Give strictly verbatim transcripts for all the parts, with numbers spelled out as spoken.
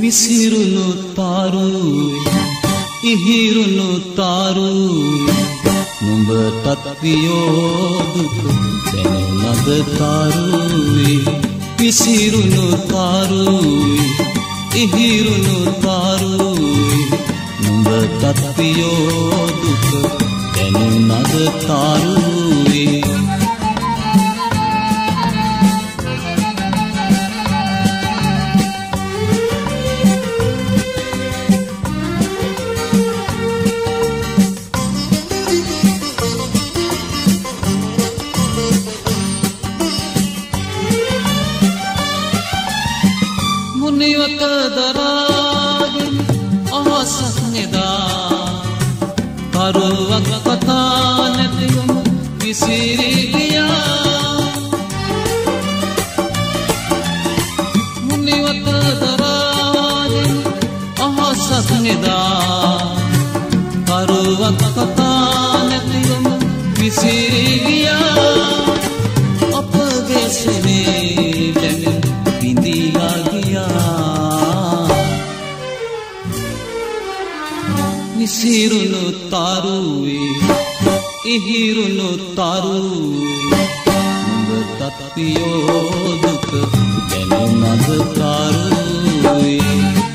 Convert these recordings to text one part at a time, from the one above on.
විසිරුණු තාරුවේ ඉහිරුණු තාරුවේ නුඹටත් වියෝදුක දැනුණද තාරුවේ විසිරුණු තාරුවේ ඉහිරුණු තාරුවේ නුඹටත් වියෝදුක දැනුණද තාරුවේ මුනිවත දරාගෙන අහසක් නෙදා කරුවක් කතා නැතිවම විසිරී ගියා මුනිවත දරාගෙන අහසක් නෙදා කරුවක් කතා නැතිවම විසිරී ගියා අපගේ සෙනේ දැන බිඳිලා විසිරුණු තාරුවේ ඉහිරුණු තාරුවේ නුඹටත් වියෝදුක දැනුණද තාරුවේ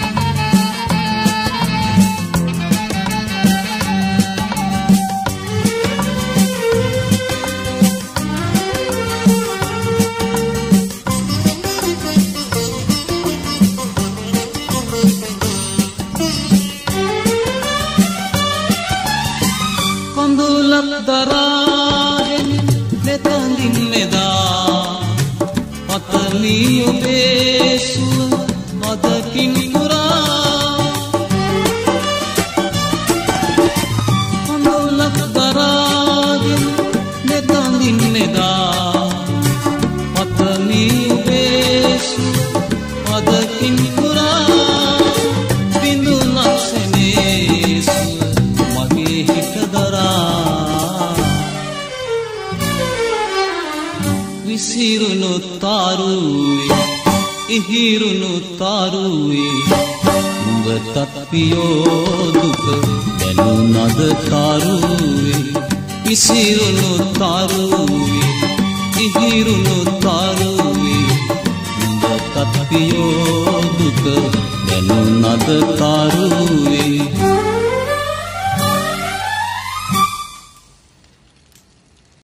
දරාගෙන නෙතඳින් මෙදා පතලී ඔබේ සුව මදකින් පුරා කඳුලක් දරාගෙන නෙතඳින් මෙදා පතලී ඔබේ සුව මදකින් පුරා බිඳුනක් සෙනේ සුව මගේ හිත දරා විසිරුණු තාරුවේ ඉහිරුණු තාරුවේ නුඹටත් වියෝදුක දැනුණද තාරුවේ විසිරුණු තාරුවේ ඉහිරුණු තාරුවේ නුඹටත් වියෝදුක දැනුණද තාරුවේ